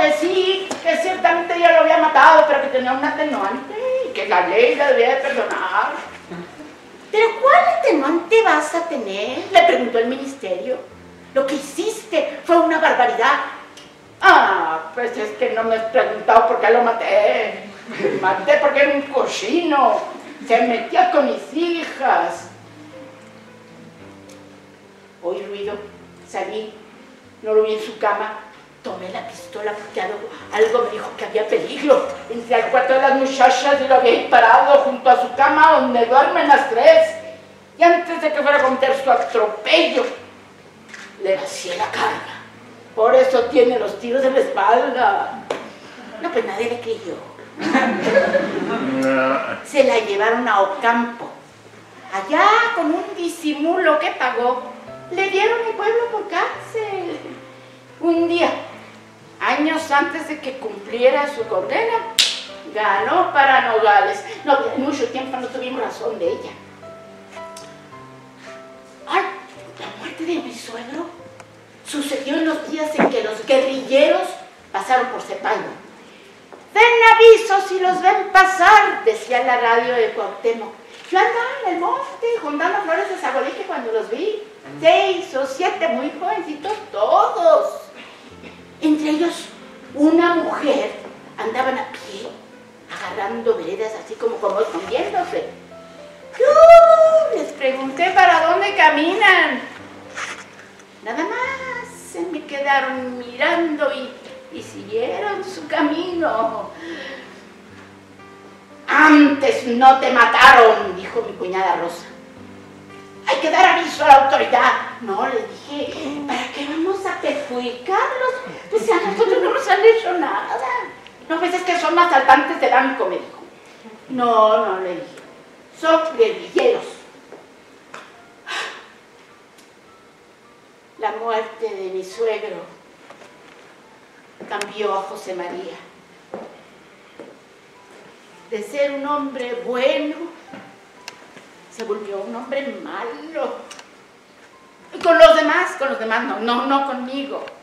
que sí, que ciertamente ella lo había matado, pero que tenía un atenuante y que la ley la debía de perdonar. ¿Pero cuál atenuante vas a tener?, le preguntó el ministerio. Lo que hiciste fue una barbaridad. Ah, pues es que no me has preguntado por qué lo maté. Lo maté porque era un cochino. Se metía con mis hijas. Oí ruido, salí, no lo vi en su cama. Tomé la pistola porque algo me dijo que había peligro. Entré al cuarto de las muchachas y lo había disparado junto a su cama donde duermen las tres. Y antes de que fuera a cometer su atropello, le vacié la carga. Por eso tiene los tiros en la espalda. No, pues nadie le creyó. Se la llevaron a Ocampo. Allá, con un disimulo que pagó, le dieron el pueblo por cárcel. Un día, años antes de que cumpliera su condena, ganó para Nogales. No, mucho tiempo no tuvimos razón de ella. Ay, la muerte de mi suegro sucedió en los días en que los guerrilleros pasaron por Cepallo. Den aviso si los ven pasar, decía la radio de Cuauhtémoc. Yo andaba en el monte juntando flores de zagualique cuando los vi. 6 o 7 muy jovencitos todos. Entre ellos, una mujer. Andaban a pie, agarrando veredas así como escondiéndose. Les pregunté para dónde caminan. Nada más se me quedaron mirando y siguieron su camino. Antes no te mataron, dijo mi cuñada Rosa. Hay que dar aviso a la autoridad. No, le dije, ¿para qué vamos a perjudicarlos? Pues a nosotros no nos han hecho nada. No, pues es que son asaltantes de banco, me dijo. No, le dije, son guerrilleros. La muerte de mi suegro cambió a José María. De ser un hombre bueno, se volvió un hombre malo. Y con los demás no conmigo.